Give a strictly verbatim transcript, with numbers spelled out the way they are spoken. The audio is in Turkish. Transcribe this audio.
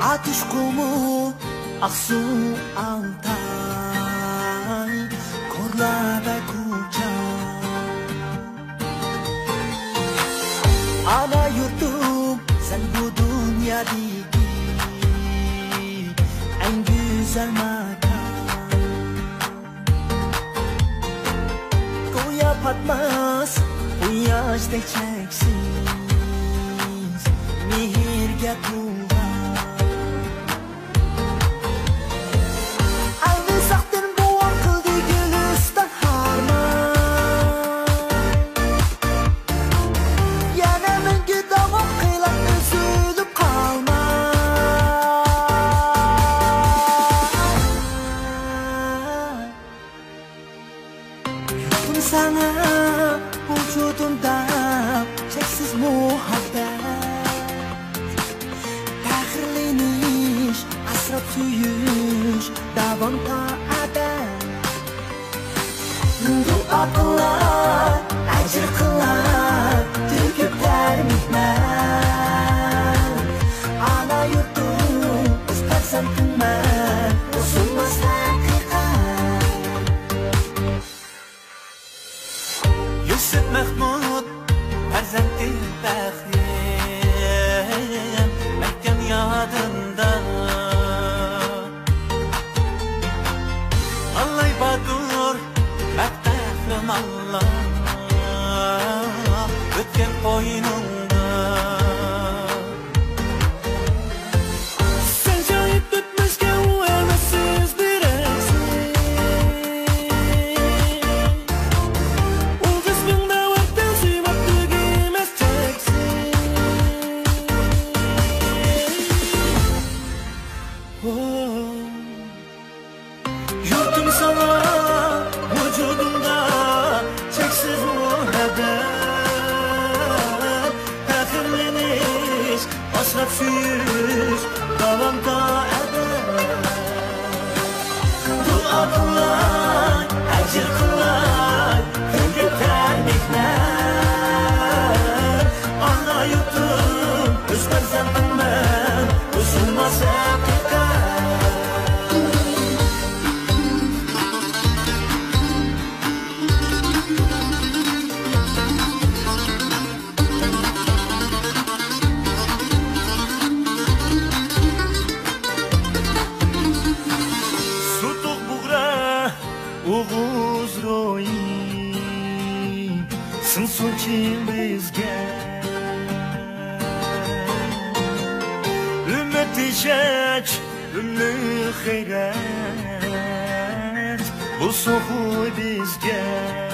Ateş kumu aksu altay korlarda kuca ana yurtum sen bu dünyadaki en güzel makan Koya patmaz bu yaşta çeksiz mihirga tuğla Sana vücudumda çeksiz muhabbet Tahirleniş, asrab suyuş, davom taat Dua qilar, ajr qilar, tugiblar mehnat Ana yurtum, o'z farzandimman, o'zimmas Yusuf Mahmud farzandi Bahrim Mahkam yodimda Allay Badur Maktabim Allah O'tgan qo'ynimda Sen joyib o'tmishga u emassiz beraksiz Yurtum sana vücudumda çeksiz muhabbet Tahirleniş, asrab suyuş, davom taat Dua qilar, ajr qilar, tugiblar mehnat Ana yurtum, o'z farzandimman, o'zilmas Oğuz royi Sınsun bizge Ümmet işeç Ümmet hayret Bu soğuy bizge